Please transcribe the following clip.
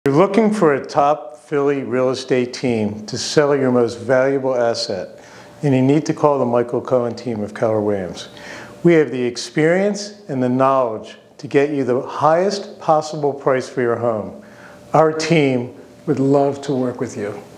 You're looking for a top Philly real estate team to sell your most valuable asset, and you need to call the Michael Cohen team of Keller Williams. We have the experience and the knowledge to get you the highest possible price for your home. Our team would love to work with you.